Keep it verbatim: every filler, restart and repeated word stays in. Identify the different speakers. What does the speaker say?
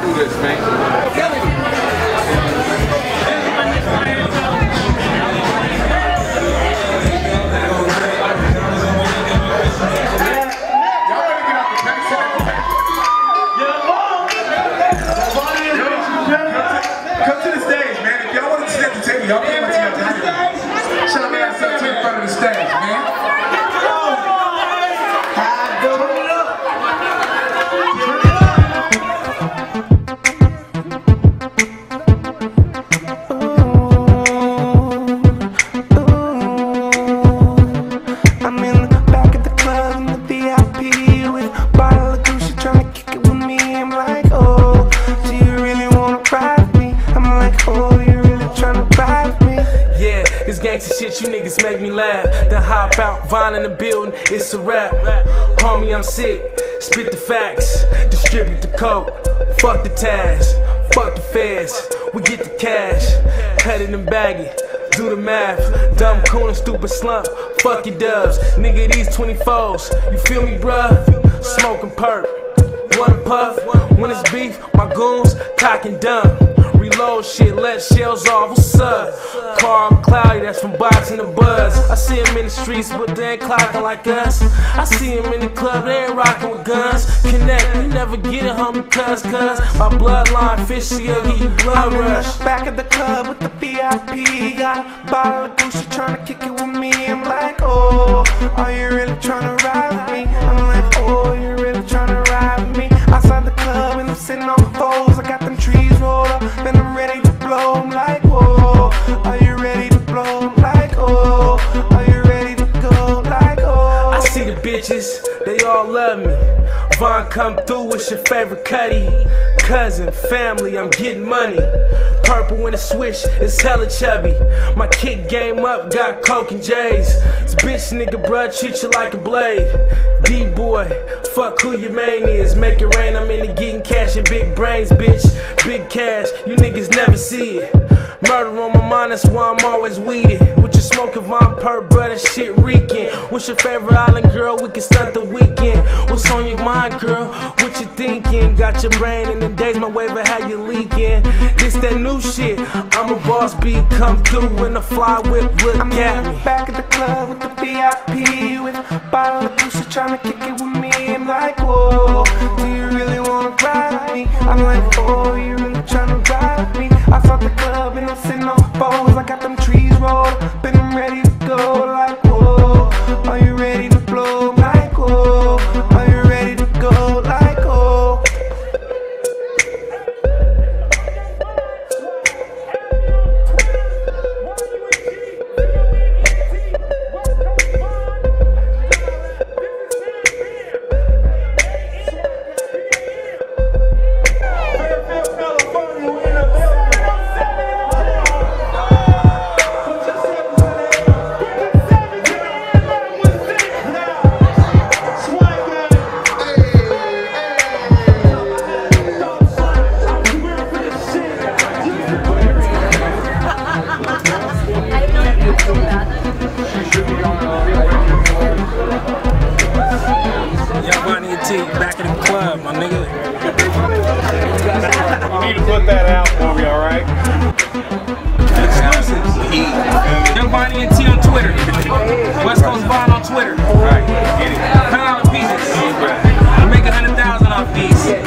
Speaker 1: do this, man.
Speaker 2: Come to the stage, man. If y'all want to sit at the table, y'all can come to the stage. Shut your ass up to in front of the stage, man.
Speaker 3: I'm in the back of the club in the V I P with a bottle of Gucci trying to kick it with me. I'm like, oh, do you really wanna ride with me? I'm like, oh, you really tryna ride with me?
Speaker 4: Yeah, this gangsta shit, you niggas make me laugh. Then hop out, Vine in the building, it's a rap. Homie, I'm sick, spit the facts, distribute the coke. Fuck the task, fuck the feds, we get the cash. Cut it and bag it, do the math. Dumb, cool and stupid slump, fuck your dubs. Nigga, these twenty-fours, you feel me, bruh? Smoking perp, one puff, when it's beef, my goons, cock and dumb. Reload shit, let shells off, what's up? Car cloudy, that's from boxing the buzz. I see him in the streets, but they ain't clocking like us. I see him in the club, they ain't rocking with guns. Connect, we never get it, homie, cuz, cuz my bloodline, fish seal, get your blood rush.
Speaker 3: Back at the club with the V I P, got a bottle of Gucci tryna kick it with me. I'm like, oh, are you really tryna ride with me? I'm like, oh, you really tryna ride with me? Outside the club and I'm sitting on foes, I got them trees rolled up and I'm ready to blow. I'm like, whoa, are you ready to blow? I'm like, oh, are you ready to go? Like, oh.
Speaker 4: I see the bitches, they all love me. Vaughn come through, what's your favorite cutty? Cousin, family, I'm getting money. Purple in a switch, it's hella chubby. My kick game up, got coke and J's. This bitch nigga bruh treat you like a blade. D-boy, fuck who your main is. Make it rain, I'm into getting cash and big brains, bitch. Big cash, you niggas never see it. Murder on my mind, that's why I'm always weeded. What you smoking, Von Perp, bruh, that shit reeking. What's your favorite island, girl? We can start the weekend. What's on your mind, girl? What you thinking? Got your brain in the days, my waiver, how you leaking? This that new shit, I'm a boss beat, come through in a fly whip, look
Speaker 3: I'm
Speaker 4: at
Speaker 3: in
Speaker 4: me.
Speaker 3: the back of the club with the V I P with a bottle of Gucci tryna kick it with me. I'm like, whoa, do you really wanna ride with me? I'm like, oh, you really tryna ride with me? Outside the club and I'm sitting on foes, I got them trees rolled up and I'm ready to go. Like, whoa, are you ready to blow? Like, whoa, are you ready to go? Like, oh.
Speaker 4: Back in the club, my nigga.
Speaker 5: You need to put that out for me, alright?
Speaker 4: Exclusives. Young Bonnie and T on Twitter. West Coast Vaughn on Twitter.
Speaker 5: Right, get it.
Speaker 4: one hundred dollar pieces. You make a hundred thousand off these.